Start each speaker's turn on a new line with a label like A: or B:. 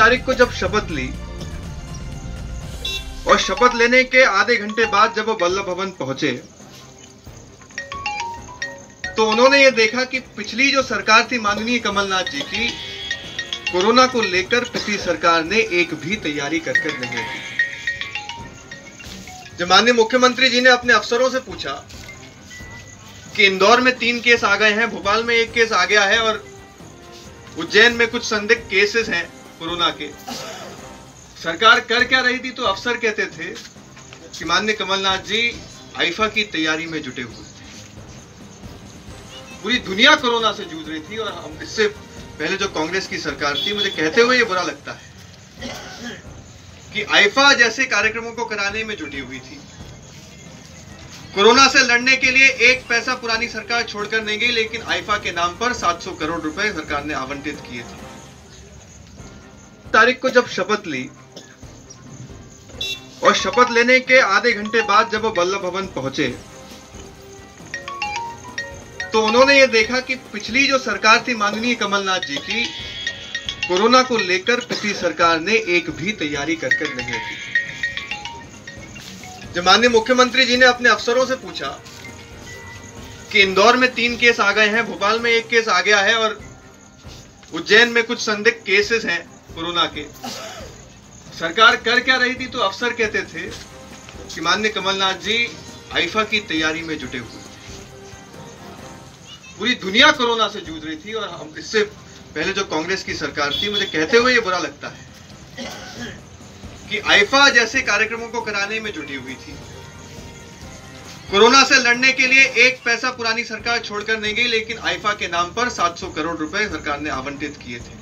A: तारीख को जब शपथ ली और शपथ लेने के आधे घंटे बाद जब वो वल्लभ भवन पहुंचे तो उन्होंने ये देखा कि पिछली जो सरकार थी माननीय कमलनाथ जी की, कोरोना को लेकर पिछली सरकार ने एक भी तैयारी कर नहीं रखी। जब माननीय मुख्यमंत्री जी ने अपने अफसरों से पूछा कि इंदौर में 3 केस आ गए हैं, भोपाल में 1 केस आ गया है और उज्जैन में कुछ संदिग्ध केसेस हैं कोरोना के, सरकार कर क्या रही थी, तो अफसर कहते थे कि माननीय कमलनाथ जी आईफा की तैयारी में जुटे हुए थे। पूरी दुनिया कोरोना से जूझ रही थी और हम इससे पहले जो कांग्रेस की सरकार थी, मुझे कहते हुए ये बुरा लगता है कि आईफा जैसे कार्यक्रमों को कराने में जुटी हुई थी। कोरोना से लड़ने के लिए 1 पैसा पुरानी सरकार छोड़कर नहीं गई, लेकिन आईफा के नाम पर 700 करोड़ रुपए सरकार ने आवंटित किए थे। तारीख को जब शपथ ली और शपथ लेने के आधे घंटे बाद जब वो वल्लभ भवन पहुंचे तो उन्होंने ये देखा कि पिछली जो सरकार थी माननीय कमलनाथ जी की, कोरोना को लेकर पिछली सरकार ने एक भी तैयारी कर नहीं रखी। जब माननीय मुख्यमंत्री जी ने अपने अफसरों से पूछा कि इंदौर में 3 केस आ गए हैं, भोपाल में 1 केस आ गया है और उज्जैन में कुछ संदिग्ध केसेस हैं कोरोना के, सरकार कर क्या रही थी, तो अफसर कहते थे कि माननीय कमलनाथ जी आईफा की तैयारी में जुटे हुए थे। पूरी दुनिया कोरोना से जूझ रही थी और हम इससे पहले जो कांग्रेस की सरकार थी, मुझे कहते हुए ये बुरा लगता है कि आईफा जैसे कार्यक्रमों को कराने में जुटी हुई थी। कोरोना से लड़ने के लिए 1 पैसा पुरानी सरकार छोड़कर नहीं गई, लेकिन आईफा के नाम पर 700 करोड़ रुपए सरकार ने आवंटित किए थे।